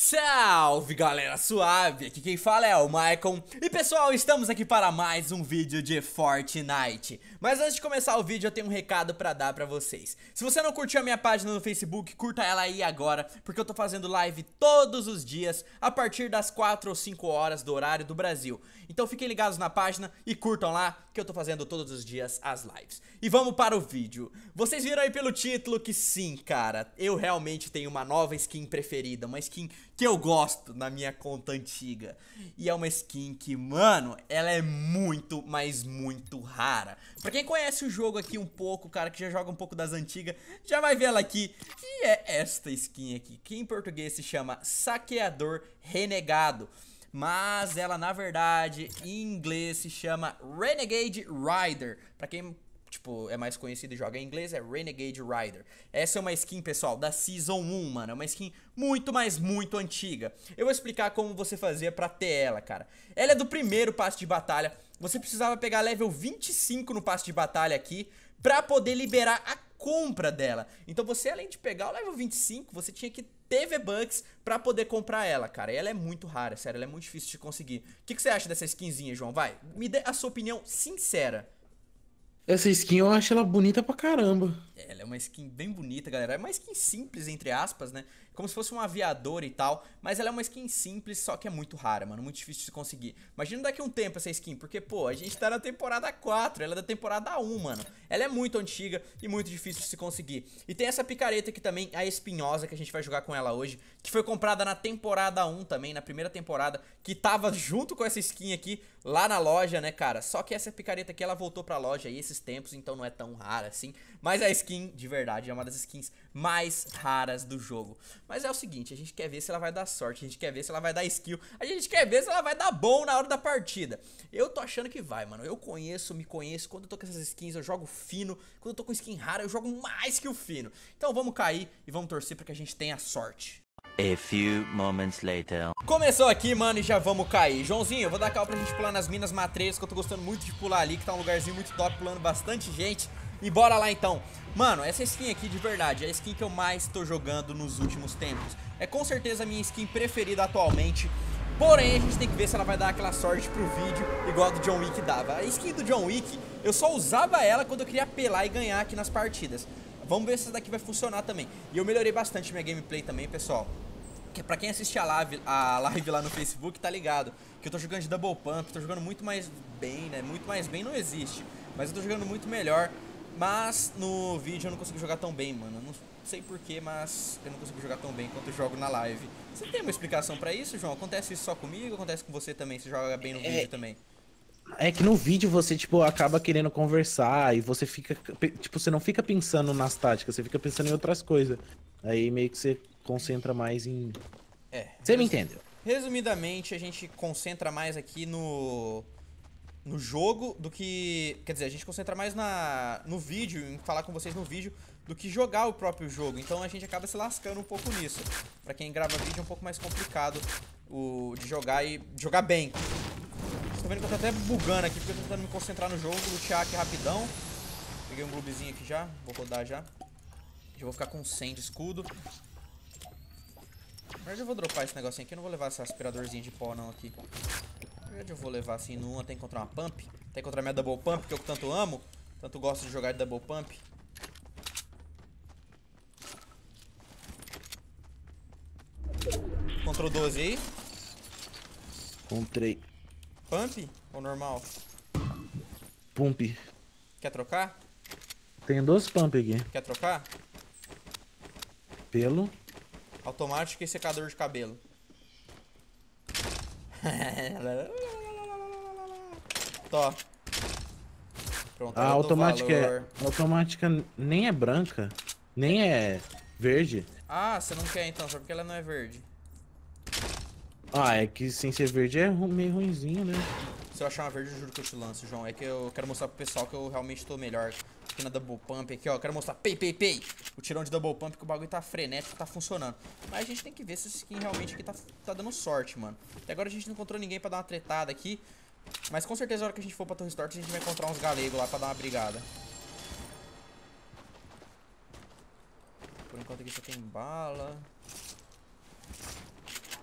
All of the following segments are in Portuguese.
Salve galera suave, aqui quem fala é o Maicon. E pessoal, estamos aqui para mais um vídeo de Fortnite. Mas antes de começar o vídeo eu tenho um recado pra dar pra vocês. Se você não curtiu a minha página no Facebook, curta ela aí agora, porque eu tô fazendo live todos os dias a partir das 4 ou 5 horas do horário do Brasil. Então fiquem ligados na página e curtam lá, que eu tô fazendo todos os dias as lives. E vamos para o vídeo. Vocês viram aí pelo título que sim, cara, eu realmente tenho uma nova skin preferida, uma skin que eu gosto na minha conta antiga. E é uma skin que, mano, ela é muito, mas muito rara. Pra quem conhece o jogo aqui um pouco, cara, que já joga um pouco das antigas, já vai ver ela aqui, que é esta skin aqui, que em português se chama Saqueador Renegado. Mas ela, na verdade, em inglês se chama Renegade Rider. Pra quem, tipo, é mais conhecido e joga em inglês, é Renegade Rider. Essa é uma skin, pessoal, da Season 1, mano. É uma skin muito, mas muito antiga. Eu vou explicar como você fazia pra ter ela, cara. Ela é do primeiro passe de batalha. Você precisava pegar level 25 no passe de batalha aqui pra poder liberar a compra dela. Então você, além de pegar o level 25, você tinha que ter V-Bucks pra poder comprar ela, cara. E ela é muito rara, sério, ela é muito difícil de conseguir. O que você acha dessa skinzinha, João? Vai, me dê a sua opinião sincera. Essa skin eu acho ela bonita pra caramba. Ela é uma skin bem bonita, galera. É uma skin simples, entre aspas, né? Como se fosse um aviador e tal. Mas ela é uma skin simples, só que é muito rara, mano. Muito difícil de conseguir. Imagina daqui a um tempo essa skin. Porque, pô, a gente tá na temporada 4. Ela é da temporada 1, mano. Ela é muito antiga e muito difícil de se conseguir. E tem essa picareta aqui também, a espinhosa, que a gente vai jogar com ela hoje. Que foi comprada na temporada 1 também, na primeira temporada. Que tava junto com essa skin aqui, lá na loja, né, cara? Só que essa picareta aqui, ela voltou pra loja aí esses tempos. Então não é tão rara assim. Mas a skin, de verdade, é uma das skins mais raras do jogo. Mas é o seguinte, a gente quer ver se ela vai dar sorte, a gente quer ver se ela vai dar skill, a gente quer ver se ela vai dar bom na hora da partida. Eu tô achando que vai, mano. Eu conheço, me conheço. Quando eu tô com essas skins, eu jogo fino. Quando eu tô com skin rara, eu jogo mais que o fino. Então vamos cair e vamos torcer pra que a gente tenha sorte. A few moments later. Começou aqui, mano, e já vamos cair. Joãozinho, eu vou dar cal pra gente pular nas minas matreiras, que eu tô gostando muito de pular ali, que tá um lugarzinho muito top, pulando bastante gente. E bora lá então. Mano, essa skin aqui de verdade é a skin que eu mais tô jogando nos últimos tempos. É com certeza a minha skin preferida atualmente. Porém, a gente tem que ver se ela vai dar aquela sorte pro vídeo, igual a do John Wick dava. A skin do John Wick, eu só usava ela quando eu queria apelar e ganhar aqui nas partidas. Vamos ver se essa daqui vai funcionar também. E eu melhorei bastante minha gameplay também, pessoal. Que pra quem assiste a live lá no Facebook, tá ligado? Que eu tô jogando de Double Pump, tô jogando muito mais bem, né? Muito mais bem não existe. Mas eu tô jogando muito melhor. Mas no vídeo eu não consigo jogar tão bem, mano. Eu não sei porquê, mas eu não consigo jogar tão bem quanto eu jogo na live. Você tem uma explicação pra isso, João? Acontece isso só comigo? Acontece com você também? Você joga bem no vídeo também? É que no vídeo você, tipo, acaba querendo conversar e você fica, tipo, você não fica pensando nas táticas, você fica pensando em outras coisas. Aí meio que você concentra mais em... Você me entendeu? Resumidamente, a gente concentra mais aqui no jogo do que... Quer dizer, a gente concentra mais no vídeo, em falar com vocês no vídeo, do que jogar o próprio jogo. Então a gente acaba se lascando um pouco nisso. Pra quem grava vídeo é um pouco mais complicado de jogar e jogar bem. Vocês estão vendo que eu tô até bugando aqui, porque eu tô tentando me concentrar no jogo, lutear aqui rapidão. Peguei um globezinho aqui já, vou rodar já. Já vou ficar com 100 de escudo. Na verdade eu vou dropar esse negocinho aqui, eu não vou levar esse aspiradorzinho de pó não aqui. Na verdade eu vou levar assim numa, até encontrar uma pump. Até encontrar minha double pump, que eu tanto amo. Tanto gosto de jogar de double pump. Encontrou 12 aí? Encontrei. Pump ou normal? Pump. Quer trocar? Tem 12 pump aqui. Quer trocar? Pelo. Automático e secador de cabelo. Tó. Pronto, A automática automática nem é branca, nem é verde. Ah, você não quer então, só porque ela não é verde. Ah, é que sem ser verde é meio ruinzinho, né? Se eu achar uma verde, eu juro que eu te lanço, João. É que eu quero mostrar pro pessoal que eu realmente tô melhor aqui na Double Pump. Aqui, ó, eu quero mostrar, pei. O tirão de Double Pump, que o bagulho tá frenético, tá funcionando. Mas a gente tem que ver se essa skin realmente aqui tá dando sorte, mano. Até agora a gente não encontrou ninguém pra dar uma tretada aqui. Mas com certeza, na hora que a gente for pra Torre Stort, a gente vai encontrar uns galegos lá pra dar uma brigada. Por enquanto aqui só tem bala.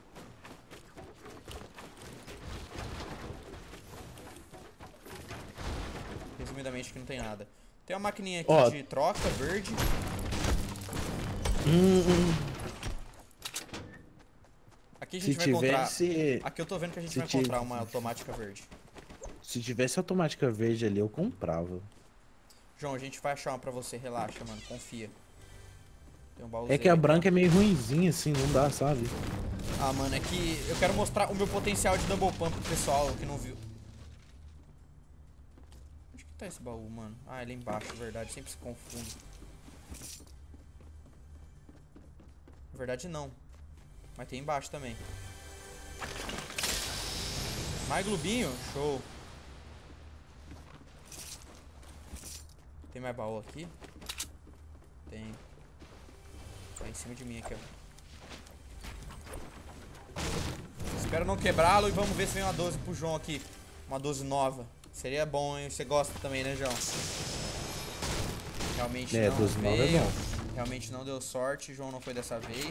rapidamente que não tem nada. Tem uma maquininha aqui Ó. de troca, verde. Aqui a gente vai encontrar... Aqui eu tô vendo que a gente vai encontrar uma automática verde. Se tivesse automática verde ali, eu comprava. João, a gente vai achar uma pra você, relaxa, mano, confia. Tem um baúzinho É que a aqui, branca ó. é meio ruinzinha, assim, não dá, sabe? Ah, mano, é que eu quero mostrar o meu potencial de double pump pro pessoal que não viu. Onde que tá esse baú, mano? Ah, ele é embaixo, na verdade, sempre se confunde. Na verdade, não. Mas tem embaixo também. Mais globinho? Show. Tem mais baú aqui? Tem. Tá em cima de mim aqui, ó. Espero não quebrá-lo e vamos ver se vem uma 12 pro João aqui. Uma 12 nova. Seria bom, hein? Você gosta também, né, João? Realmente não 12 nova veio. é bom. Realmente não deu sorte. João não foi dessa vez.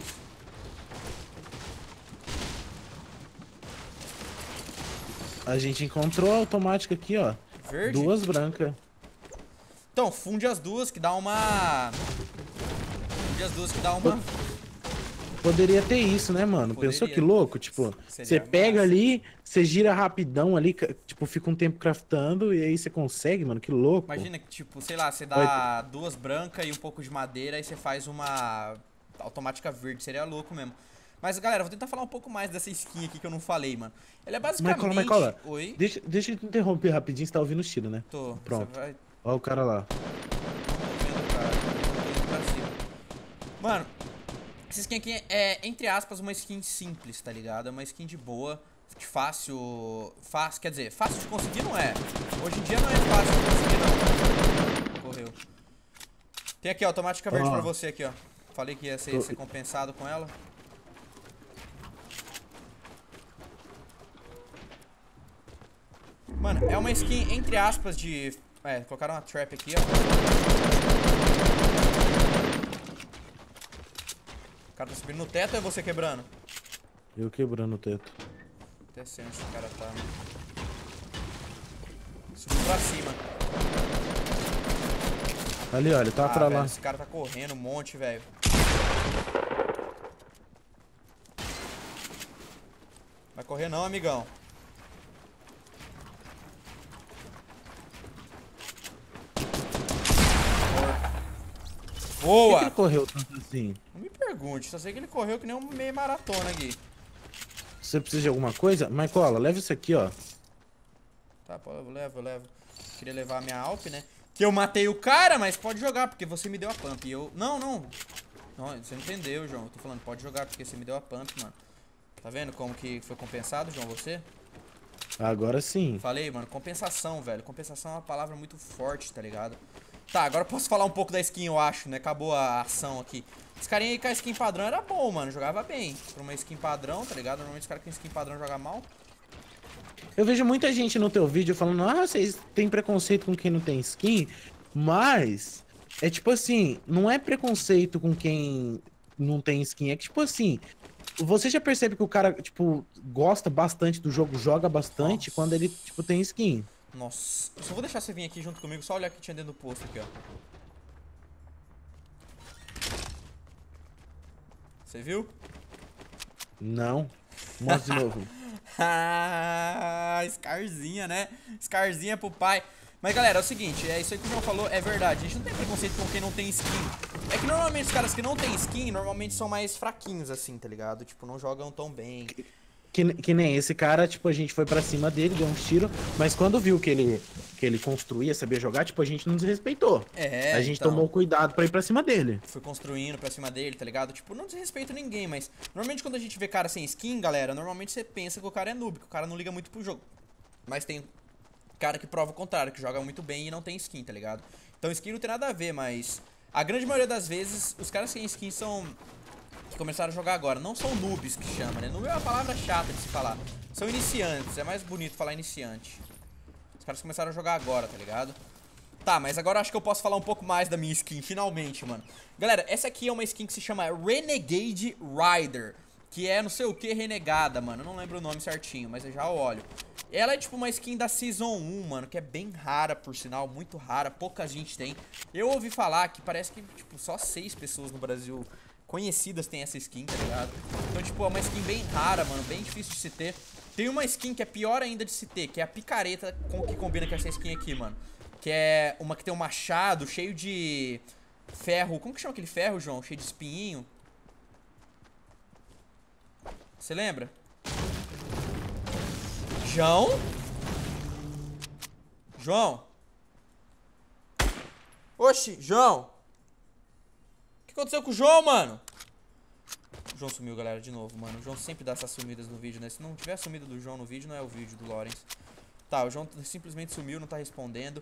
A gente encontrou a automática aqui, ó. Verde? 2 brancas. Então, funde as duas que dá uma... Funde as duas que dá uma... Poderia ter isso, né, mano? Poderia. Pensou que louco? Tipo, Seria você pega massa. ali, você gira rapidão ali, tipo, fica um tempo craftando e aí você consegue, mano. Que louco. Imagina que, tipo, sei lá, você dá duas brancas e um pouco de madeira e você faz uma automática verde. Seria louco mesmo. Mas, galera, vou tentar falar um pouco mais dessa skin aqui que eu não falei, mano. Ela é basicamente... Michaela. Oi? Deixa eu te interromper rapidinho, você tá ouvindo os tiros, né? Tô. Pronto. Você vai... Ó o cara lá. Tô vendo, cara. Tô indo pra cima. Mano, essa skin aqui é, entre aspas, uma skin simples, tá ligado? É uma skin de boa, de fácil... Quer dizer, fácil de conseguir não é. Hoje em dia não é fácil de conseguir, não. Correu. Tem aqui, ó, automática verde pra você aqui, ó. Falei que ia ser compensado com ela. Mano, é uma skin, entre aspas, de... colocaram uma trap aqui, ó. O cara tá subindo no teto ou é você quebrando? Eu quebrando o teto. Até sei onde esse cara tá, mano. Subiu pra cima. Ali, ó, ele tá pra velho, lá. esse cara tá correndo um monte, velho. Vai correr não, amigão. Por que Boa! ele correu tanto assim? Não me pergunte, só sei que ele correu que nem um meio maratona aqui. Você precisa de alguma coisa? Michaela, leva isso aqui, ó. Tá, pô, eu levo. Queria levar a minha Alp, né? Que eu matei o cara, mas pode jogar, porque você me deu a pump. E eu... Não, você não entendeu, João. Eu tô falando, pode jogar, porque você me deu a pump, mano. Tá vendo como que foi compensado, João, você? Agora sim. Falei, mano, compensação, velho. Compensação é uma palavra muito forte, tá ligado? Tá, agora eu posso falar um pouco da skin, eu acho, né? Acabou a ação aqui. Esse carinha aí com a skin padrão era bom, mano. Jogava bem. Pra uma skin padrão, tá ligado? Normalmente os caras com skin padrão jogam mal. Eu vejo muita gente no teu vídeo falando, ah, vocês têm preconceito com quem não tem skin, mas é tipo assim, não é preconceito com quem não tem skin, é que tipo assim, você já percebe que o cara, tipo, gosta bastante do jogo, joga bastante quando ele, tipo, tem skin. Nossa, eu só vou deixar você vir aqui junto comigo, só olhar o que tinha dentro do posto aqui, ó. Você viu? Não. Mostra de novo. Ah, Scarzinha, né? Scarzinha pro pai. Mas galera, é o seguinte, isso aí que o João falou é verdade. A gente não tem preconceito com quem não tem skin. É que normalmente os caras que não tem skin, normalmente são mais fraquinhos assim, tá ligado? Tipo, não jogam tão bem. Que nem esse cara, tipo, a gente foi pra cima dele, deu uns tiros, mas quando viu que ele construía, sabia jogar, tipo, a gente não desrespeitou. A gente então, tomou cuidado pra ir pra cima dele. Foi construindo pra cima dele, tá ligado? Tipo, não desrespeito ninguém, mas normalmente quando a gente vê cara sem skin, galera, normalmente você pensa que o cara é noob, que o cara não liga muito pro jogo. Mas tem cara que prova o contrário, que joga muito bem e não tem skin, tá ligado? Então skin não tem nada a ver, mas a grande maioria das vezes, os caras sem skin são... que começaram a jogar agora, não são noobs que chama, né? Noob é uma palavra chata de se falar. São iniciantes, é mais bonito falar iniciante. Os caras começaram a jogar agora, tá ligado? Tá, mas agora acho que eu posso falar um pouco mais da minha skin, finalmente, mano. Galera, essa aqui é uma skin que se chama Renegade Rider, que é não sei o que renegada, mano. Eu não lembro o nome certinho, mas eu já olho. Ela é tipo uma skin da Season 1, mano, que é bem rara, por sinal, muito rara, pouca gente tem. Eu ouvi falar que parece que, tipo, só 6 pessoas no Brasil conhecidas têm essa skin, tá ligado? Então, tipo, é uma skin bem rara, mano, bem difícil de se ter. Tem uma skin que é pior ainda de se ter, que é a picareta que combina com essa skin aqui, mano. Que é uma que tem um machado cheio de ferro. Como que chama aquele ferro, João? Cheio de espinhinho. Você lembra? João? João? Oxi, João? O que aconteceu com o João, mano? O João sumiu, galera, de novo, mano. O João sempre dá essas sumidas no vídeo, né? Se não tiver sumido do João no vídeo, não é o vídeo do Lawrence. Tá, o João simplesmente sumiu, não tá respondendo.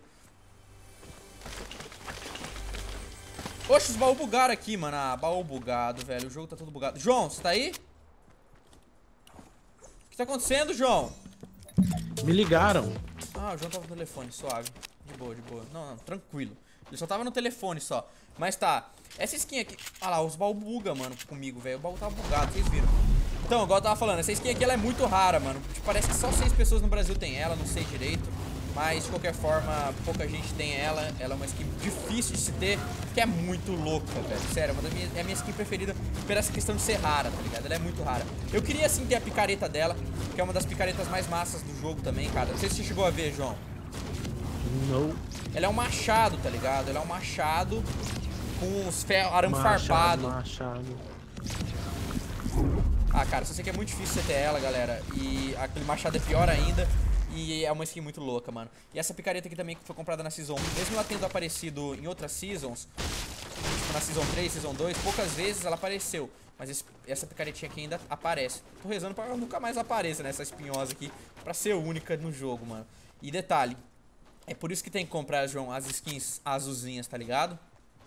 Oxe, os baús bugaram aqui, mano. Ah, baú bugado, velho. O jogo tá todo bugado. João, você tá aí? O que tá acontecendo, João? Me ligaram. Ah, o João tava no telefone, suave. De boa, de boa. Não, não, tranquilo. Ele só tava no telefone só. Mas tá. Essa skin aqui... Ah lá, os baús bugam, mano, comigo, velho. O baú tava bugado, vocês viram. Então, igual eu tava falando, essa skin aqui, ela é muito rara, mano. Tipo, parece que só 6 pessoas no Brasil tem ela, não sei direito. Mas, de qualquer forma, pouca gente tem ela. Ela é uma skin difícil de se ter, que é muito louca, velho. Sério, é a minha skin preferida por essa questão de ser rara, tá ligado? Ela é muito rara. Eu queria, sim, ter a picareta dela, que é uma das picaretas mais massas do jogo também, cara. Não sei se você chegou a ver, João. Não. Ela é um machado, tá ligado? Ela é um machado com os arame farpado. Machado. Ah, cara, só sei que é muito difícil você ter ela, galera. E aquele machado é pior ainda. E é uma skin muito louca, mano. E essa picareta aqui também que foi comprada na Season 1, mesmo ela tendo aparecido em outras Seasons, tipo na Season 3, Season 2, poucas vezes ela apareceu. Mas essa picaretinha aqui ainda aparece. Tô rezando pra ela nunca mais apareça, né, essa espinhosa aqui, pra ser única no jogo, mano. E detalhe, é por isso que tem que comprar, João, as skins azulzinhas, tá ligado?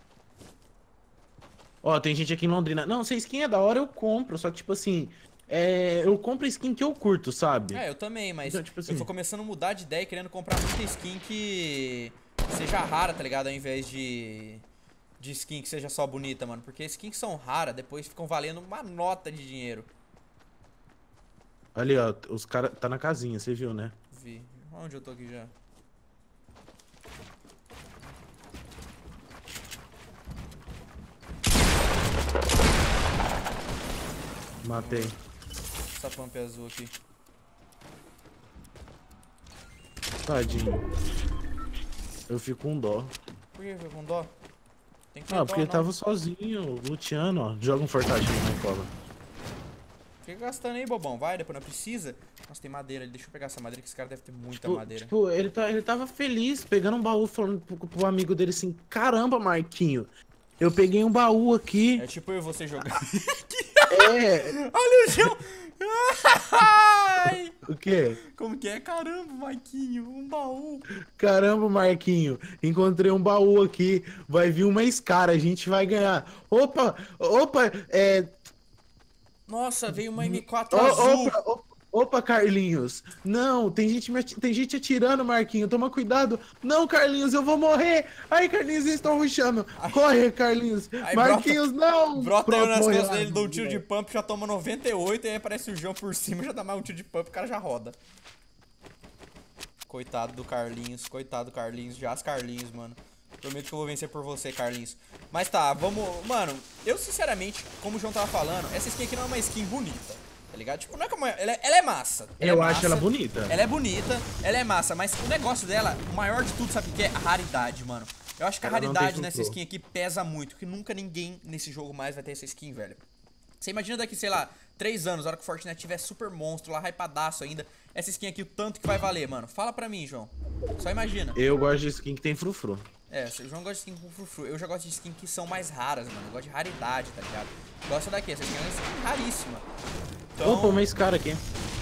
Ó, tem gente aqui em Londrina. Não, se a skin é da hora, eu compro. Só que, tipo assim, eu compro skin que eu curto, sabe? É, eu também, mas Então, tipo assim, eu tô começando a mudar de ideia, querendo comprar muita skin que seja rara, tá ligado? Ao invés de skin que seja só bonita, mano. Porque skins que são raras, depois ficam valendo uma nota de dinheiro. Ali, ó, os caras tá na casinha, você viu, né? Vi. Onde eu tô aqui já? Matei. Essa pump azul aqui. Tadinho. Eu fico com dó. Por que ficou com dó? Tem que ter Ah, dó, porque ele não. tava sozinho, luteando, ó. Joga um fortadinho na cola. Fica gastando aí, bobão. Vai, depois não precisa. Nossa, tem madeira ali. Deixa eu pegar essa madeira, que esse cara deve ter muita madeira. Tipo, ele tava feliz, pegando um baú, falando pro amigo dele assim, caramba, Marquinho, eu peguei um baú aqui. É tipo eu e você jogando. É. Olha o João! Ai! O quê? Como que é? Caramba, Marquinho, um baú. Caramba, Marquinho, encontrei um baú aqui, vai vir uma Scar, a gente vai ganhar. Opa, Nossa, veio uma M4 azul. Opa, Carlinhos. Não, tem gente atirando, Marquinho, toma cuidado. Não, Carlinhos, eu vou morrer. Ai, Carlinhos, eles estão rushando. Corre, Carlinhos. Aí Marquinhos, não. Brota eu nas morreu. costas dele, dou um tiro de pump, já toma 98, e aí aparece o João por cima, já dá mais um tiro de pump, o cara já roda. Coitado do Carlinhos, já as Carlinhos, mano. Prometo que eu vou vencer por você, Carlinhos. Mas tá, vamos... Mano, eu sinceramente, como o João tava falando, essa skin aqui não é uma skin bonita, tá ligado? Tipo, não é como... Ela é massa. Eu acho ela bonita. Ela é bonita, ela é massa, mas o negócio dela, o maior de tudo, sabe o que é? A raridade, mano. Eu acho que a Ela não raridade tem nessa filtro. skin aqui pesa muito, que nunca ninguém nesse jogo mais vai ter essa skin, velho. Você imagina daqui, sei lá, 3 anos, a hora que o Fortnite tiver super monstro lá, hypadaço ainda, essa skin aqui, o tanto que vai valer, mano. Fala pra mim, João. Só imagina. Eu gosto de skin que tem frufru. É, o João gosta de skin com frufru. Eu já gosto de skin que são mais raras, mano. Eu gosto de raridade, tá ligado? Gosta daqui, essa skin é uma skin raríssima. Então... Opa, uma Scar aqui.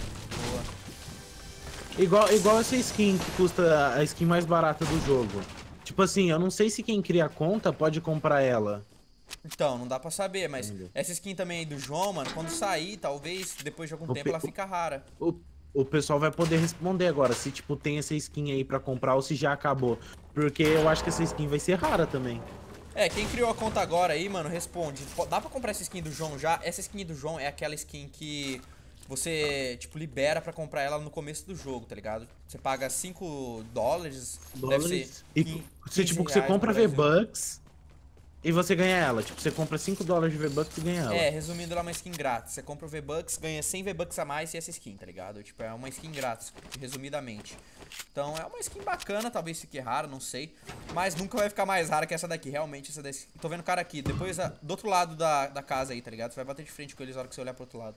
Boa. Igual essa skin que custa a skin mais barata do jogo. Tipo assim, eu não sei se quem cria a conta pode comprar ela. Então, não dá pra saber, mas essa skin também aí do João, mano, quando sair, talvez, depois de algum tempo, ela fica rara. O pessoal vai poder responder agora se, tipo, tem essa skin aí pra comprar ou se já acabou. Porque eu acho que essa skin vai ser rara também. É, quem criou a conta agora aí, mano, responde. Dá pra comprar essa skin do João já? Essa skin do João é aquela skin que você, tipo, libera pra comprar ela no começo do jogo, tá ligado? Você paga $5, deve ser E você, tipo, você compra V-Bucks e você ganha ela. Tipo, você compra $5 de V-Bucks e ganha ela. É, resumindo, ela é uma skin grátis. Você compra o V-Bucks, ganha 100 V-Bucks a mais e essa skin, tá ligado? Tipo, é uma skin grátis, resumidamente. Então é uma skin bacana, talvez fique rara, não sei. Mas nunca vai ficar mais rara que essa daqui, realmente essa daqui. Tô vendo o cara aqui, depois do outro lado da casa aí, tá ligado? Você vai bater de frente com eles na hora que você olhar pro outro lado.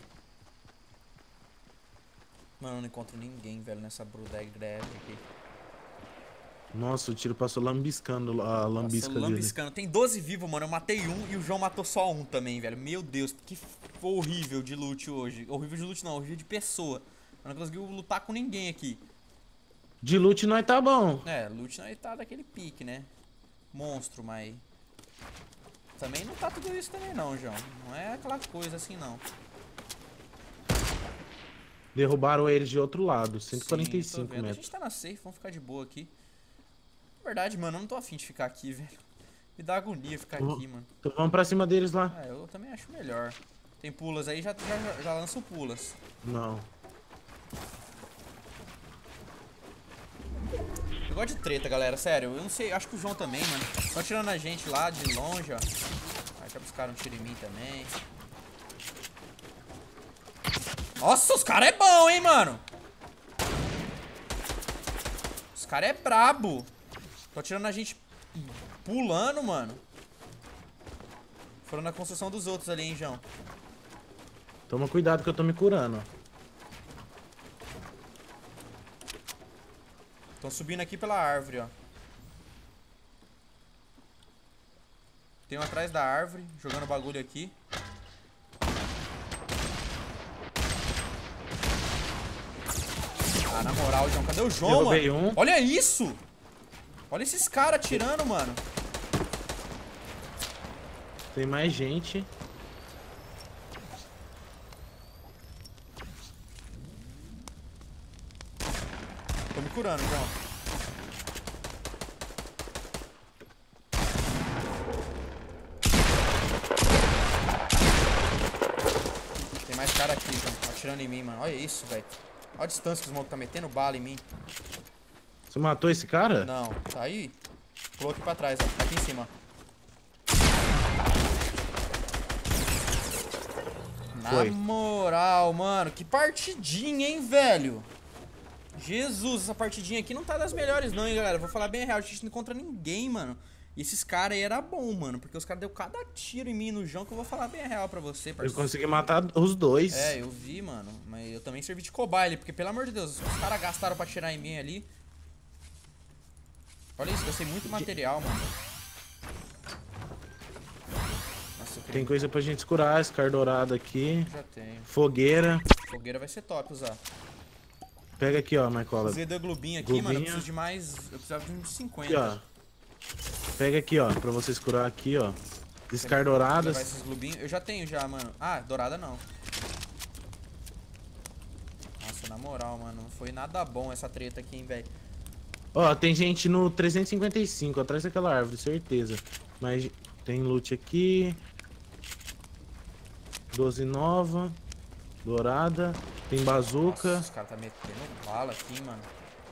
Mano, eu não encontro ninguém, velho, nessa Brudeg Greve aqui. Nossa, o tiro passou lambiscando a lambisca dele. Lambiscando. Tem 12 vivos, mano. Eu matei um e o João matou só um também, velho. Meu Deus, que horrível de loot hoje. Horrível de loot não, horrível de pessoa. Eu não conseguiu lutar com ninguém aqui. De loot nós tá bom. É, loot nós tá daquele pique, né? Monstro, mas... também não tá tudo isso também não, João. Não é aquela coisa assim, não. Derrubaram eles de outro lado, Sim, 145 tô vendo. metros. A gente tá na safe, vamos ficar de boa aqui. Na verdade, mano, eu não tô afim de ficar aqui, velho. Me dá agonia ficar aqui, mano. Então vamos pra cima deles lá. Ah, eu também acho melhor. Tem pulas aí, já lanço pulas. Não. Eu gosto de treta, galera, sério. Eu não sei, acho que o João também, mano. Tô tirando a gente lá de longe, ó. Aí já buscaram um tiro em mim também. Nossa, os caras é bom, hein, mano. Os caras é brabo. Tô tirando a gente pulando, mano. Foram na construção dos outros ali, hein, João. Toma cuidado que eu tô me curando. Estão subindo aqui pela árvore, ó. Tem um atrás da árvore, jogando bagulho aqui. Ah, na moral, João, cadê o João, Derrubei mano? um. Olha isso! Olha esses caras atirando, mano. Tem mais gente. Tô me curando, João. Tem mais cara aqui, João. Atirando em mim, mano. Olha isso, velho. Olha a distância que os malucos tá metendo bala em mim. Você matou esse cara? Não, tá aí. Pulou aqui pra trás, ó. Tá aqui em cima, ó. Na moral, mano. Que partidinha, hein, velho. Jesus, essa partidinha aqui não tá das melhores não, hein, galera. Vou falar bem a real, a gente não encontra ninguém, mano. E esses caras aí era bom, mano. Porque os caras deu cada tiro em mim no João que eu vou falar bem a real pra você, parceiro. Eu consegui matar os dois. É, eu vi, mano. Mas eu também servi de cobaia ali, porque pelo amor de Deus, os caras gastaram pra tirar em mim ali. Olha isso, gastei muito material, mano. Nossa, eu queria... Tem coisa pra gente curar, Scar dourado aqui. Já tenho. Fogueira. Fogueira vai ser top usar. Pega aqui, ó, Marcola. Usei da globinha aqui, mano. Eu preciso de mais. Eu precisava de uns 50. Aqui, ó. Pega aqui, ó, pra vocês curar aqui, ó. Scar douradas. Levar esses globinhos. Eu já tenho já, mano. Ah, dourada não. Nossa, na moral, mano. Não foi nada bom essa treta aqui, hein, velho. Ó, tem gente no 355, atrás daquela árvore, certeza. Mas tem loot aqui. 12 nova. Dourada. Tem bazuca. Nossa, os caras tá metendo bala aqui, mano.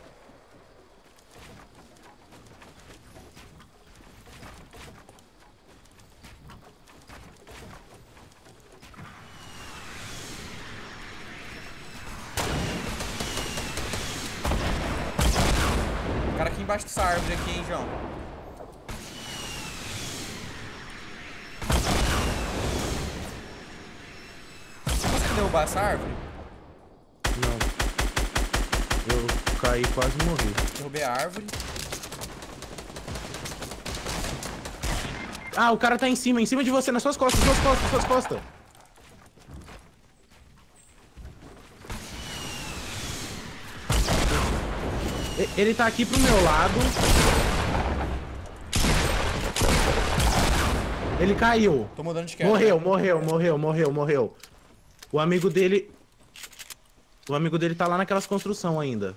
O cara aqui embaixo dessa árvore aqui, hein, João. Você conseguiu derrubar essa árvore? Não. Eu caí e quase morri. Derrubei a árvore. Ah, o cara tá em cima de você, nas suas costas, suas costas. Ele tá aqui pro meu lado. Ele caiu. Tô mudando de queda. Morreu. O amigo dele tá lá naquelas construções ainda.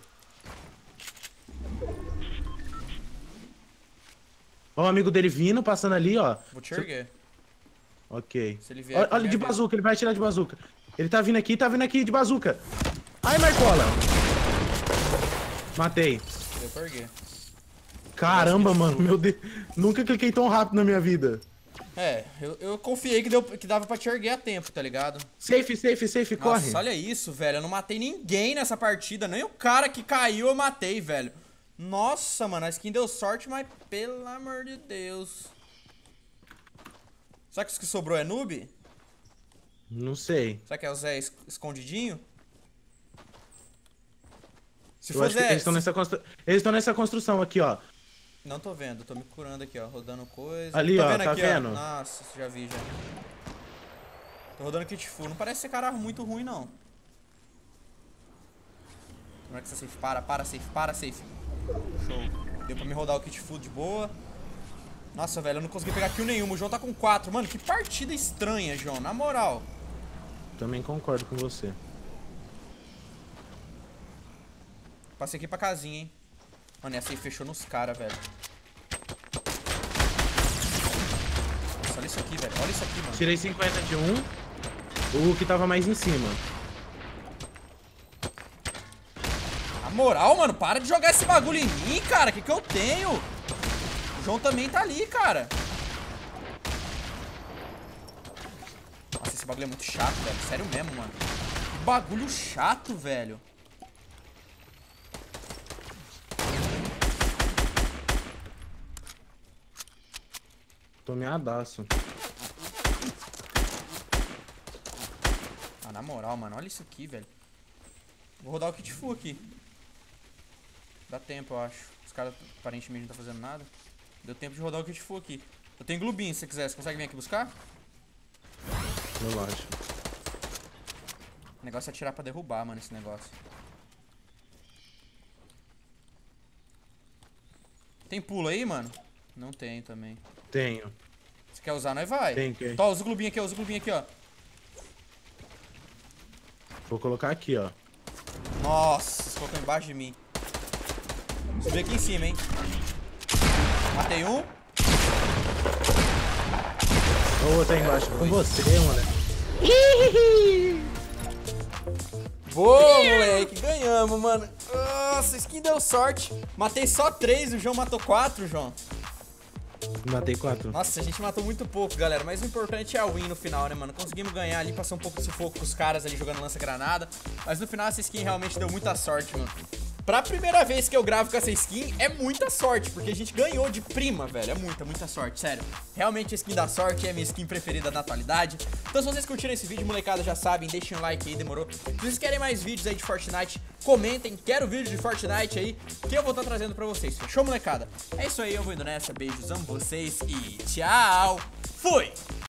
Ó, o amigo dele vindo, passando ali, ó. Vou te erguer. Ok. Se ele vier, Olha de bazuca, ele vai atirar de bazuca. Ele tá vindo aqui de bazuca. Ai, Marcola. Matei. Eu perdi. Caramba, mano, meu Deus. Nunca cliquei tão rápido na minha vida. É, eu confiei que dava pra te erguer a tempo, tá ligado? Safe, corre. Nossa, olha isso, velho. Eu não matei ninguém nessa partida. Nem o cara que caiu eu matei, velho. Nossa, mano, a skin deu sorte, mas pelo amor de Deus. Será que os que sobrou é noob? Não sei. Será que é o Zé escondidinho? Se Eu for acho que Zé... eles estão nessa construção aqui, ó. Não tô vendo, tô me curando aqui, ó. Rodando coisa. Ali, tô ó, vendo tá aqui, vendo? Ó. Nossa, já vi, já. Tô rodando kit full. Não parece ser cara muito ruim, não. Como é que essa safe? Para, safe. Show. Deu pra me rodar o kit full de boa. Nossa, velho, eu não consegui pegar kill nenhuma. O João tá com 4. Mano, que partida estranha, João. Na moral. Também concordo com você. Passei aqui pra casinha, hein. Mano, essa aí fechou nos caras, velho. Nossa, olha isso aqui, velho. Olha isso aqui, mano. Tirei 50 de um. O que tava mais em cima. Na moral, mano, para de jogar esse bagulho em mim, cara. Que eu tenho? O João também tá ali, cara. Nossa, esse bagulho é muito chato, velho. Sério mesmo, mano. Que bagulho chato, velho. Tô meadaço. Ah, na moral, mano. Olha isso aqui, velho. Vou rodar o kit full aqui. Dá tempo, eu acho. Os caras aparentemente não tá fazendo nada. Deu tempo de rodar o kit full aqui. Eu tenho globinho, se você quiser. Você consegue vir aqui buscar? Relaxa. O negócio é atirar pra derrubar, mano, esse negócio. Tem pulo aí, mano? Não tem também. Tenho. Você quer usar? Nós vai. Tem. Tó, usa o globinho aqui, ó. Vou colocar aqui, ó. Nossa, você colocou embaixo de mim. Subi aqui em cima, hein. Matei um. Ô, tá embaixo. Com você, mano. Boa, moleque. Ganhamos, mano. Nossa, skin deu sorte. Matei só 3, o João matou 4, João. Matei 4. Nossa, a gente matou muito pouco, galera. Mas o importante é a win no final, né, mano? Conseguimos ganhar ali, passar um pouco de sufoco com os caras ali jogando lança-granada. Mas no final essa skin realmente deu muita sorte, mano. Pra primeira vez que eu gravo com essa skin, é muita sorte, porque a gente ganhou de prima, velho. É muita sorte, sério. Realmente a skin da sorte é a minha skin preferida na atualidade. Então se vocês curtiram esse vídeo, molecada, já sabem, deixem um like aí, demorou? Se vocês querem mais vídeos aí de Fortnite, comentem, quero vídeo de Fortnite aí, que eu vou estar trazendo pra vocês. Fechou, molecada? É isso aí, eu vou indo nessa, beijos, amo vocês e tchau! Fui!